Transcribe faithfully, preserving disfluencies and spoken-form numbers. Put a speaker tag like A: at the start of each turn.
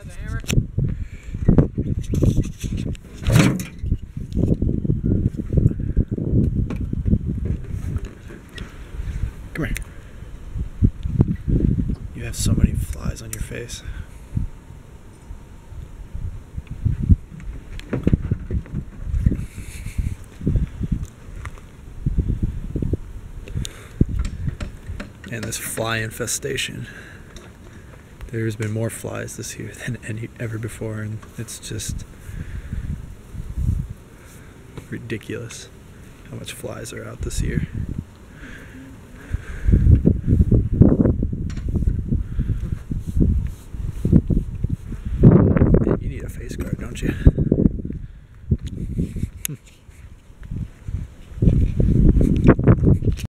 A: Come here. You have so many flies on your face. And this fly infestation. There's been more flies this year than any ever before, and it's just ridiculous how much flies are out this year.